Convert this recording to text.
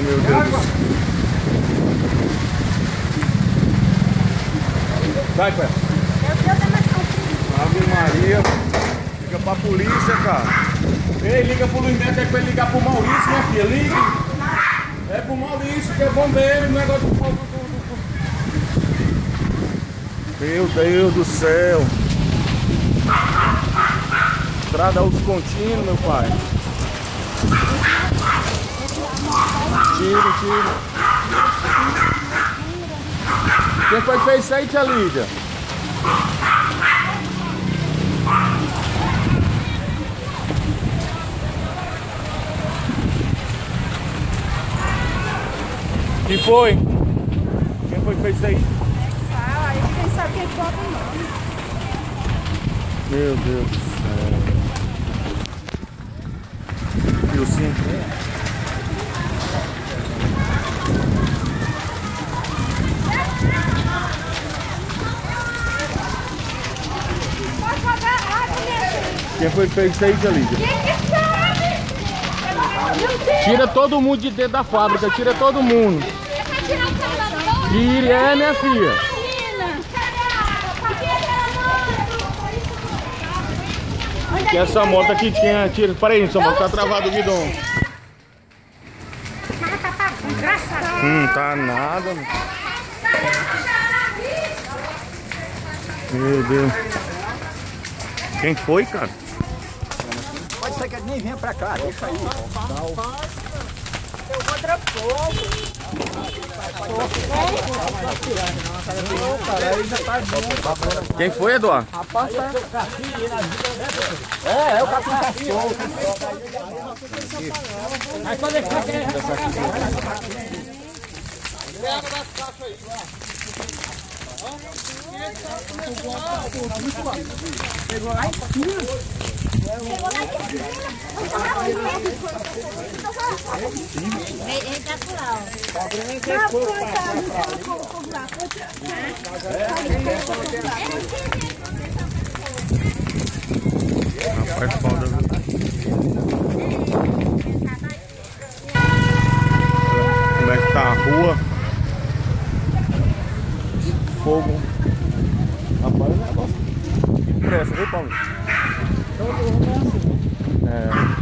Meu Deus do céu. Vai, pai. Meu Deus, é mais complicado. Ave Maria. Liga pra polícia, cara. Ei, liga pro Luiz Neto, é pra ele ligar pro Maurício, minha filha. Ligue. É pro Maurício, que é bombeiro, o negócio do fogo. Meu Deus do céu. Estrada aos contínuos, meu pai. Tira, tira. Quem foi que fez isso aí, tia Lídia? Que foi? Quem foi que fez isso aí? Ah, aí quem sabe quem bota o nome. Meu Deus do céu. Viu sim? Pode jogar água, minha filha. Quem foi que fez isso aí, tia Lídia? Quem que sabe? Meu Deus. Tira todo mundo de dentro da fábrica, tira todo mundo. Vai tirar o celular do bolso? Tire, minha filha. Que essa moto aqui, quem atira? Para aí, essa moto tá travado o guidão. Tá nada, mano. Meu Deus. Quem foi, cara? Pode ser que ele nem venha pra cá, deixa aí. Eu vou dar fogo. Quem foi, Eduardo? Rapaz, tá. É o capim tá solto. Mas quando ele fica querendo. Pega das caixas aí, pegou lá em cima. Ele tá por lá, Rapaz, foda, viu? Como é que tá a rua? Fogo. Rapaz, o negócio. Que pressa, viu, Paulo? É.